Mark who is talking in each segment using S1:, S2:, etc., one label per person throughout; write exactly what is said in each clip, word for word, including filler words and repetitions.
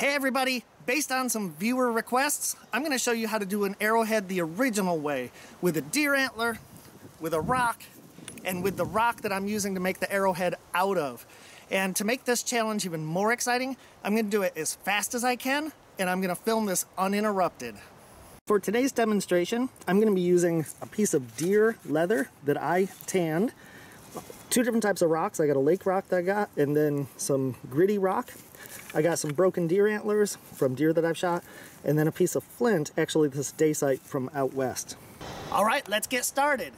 S1: Hey everybody, based on some viewer requests, I'm going to show you how to do an arrowhead the original way, with a deer antler, with a rock, and with the rock that I'm using to make the arrowhead out of. And to make this challenge even more exciting, I'm going to do it as fast as I can, and I'm going to film this uninterrupted. For today's demonstration, I'm going to be using a piece of deer leather that I tanned, two different types of rocks. I got a lake rock that I got, and then some gritty rock. I got some broken deer antlers from deer that I've shot, and then a piece of flint, actually this dacite from out west. All right, let's get started.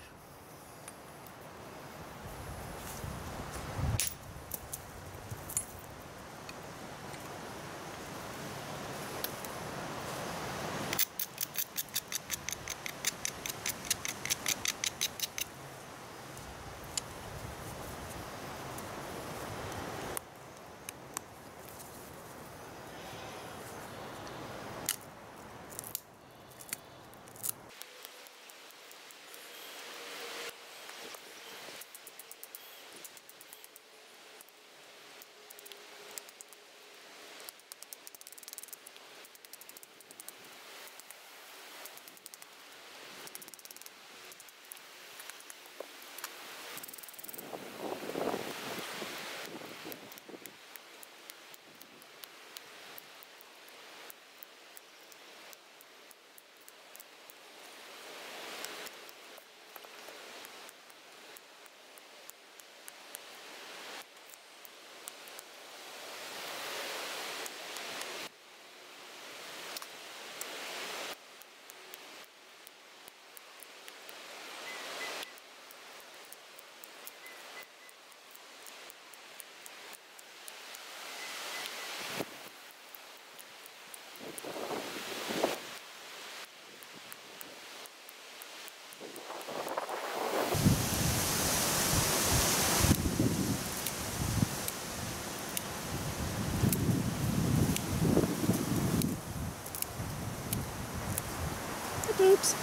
S1: Oops.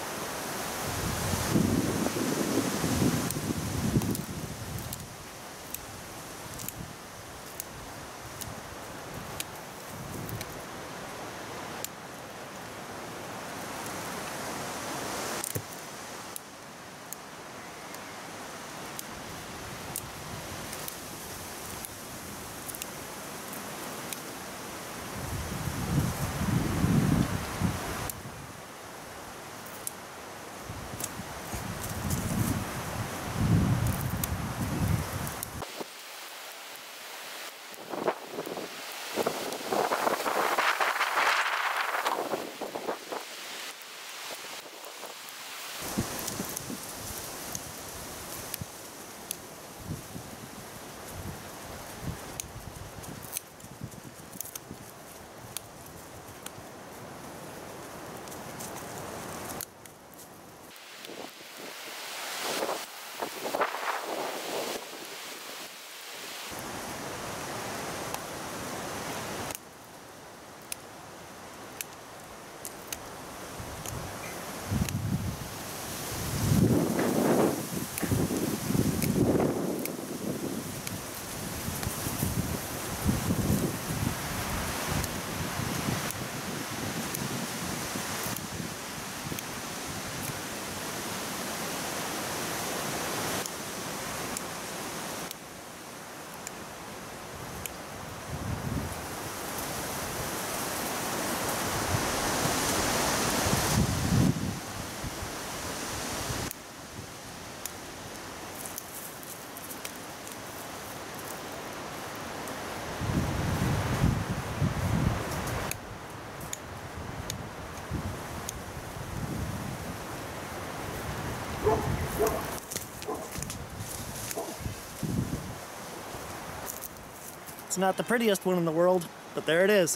S1: It's not the prettiest one in the world, but there it is.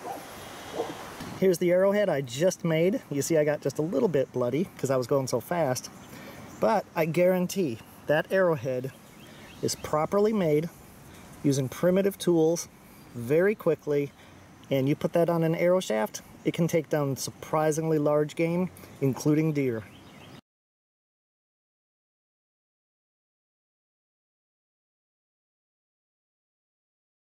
S1: Here's the arrowhead I just made. You see I got just a little bit bloody because I was going so fast. But I guarantee that arrowhead is properly made using primitive tools very quickly, and you put that on an arrow shaft, it can take down surprisingly large game, including deer.